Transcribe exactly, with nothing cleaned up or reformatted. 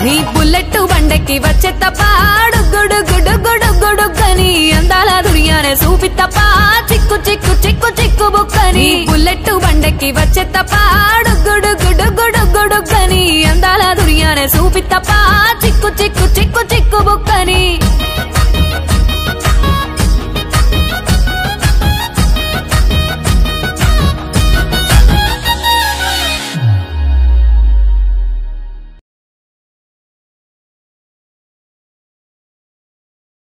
నీ బుల్లెట్ బండకి వచ్చే తప్ప గుడు గుడు గుడు గుడు గని అందాల దునియానే చూపి తప్ప చిక్కు చిక్కు చిక్కు చిక్కు బుక్కని బుల్లెట్ బండకి వచ్చే తప్ప గుడు గుడు గుడు గుడు గని అందాల దునియానే చూపి తప్ప చిక్కు చిక్కు చిక్కు చిక్కు బుక్కని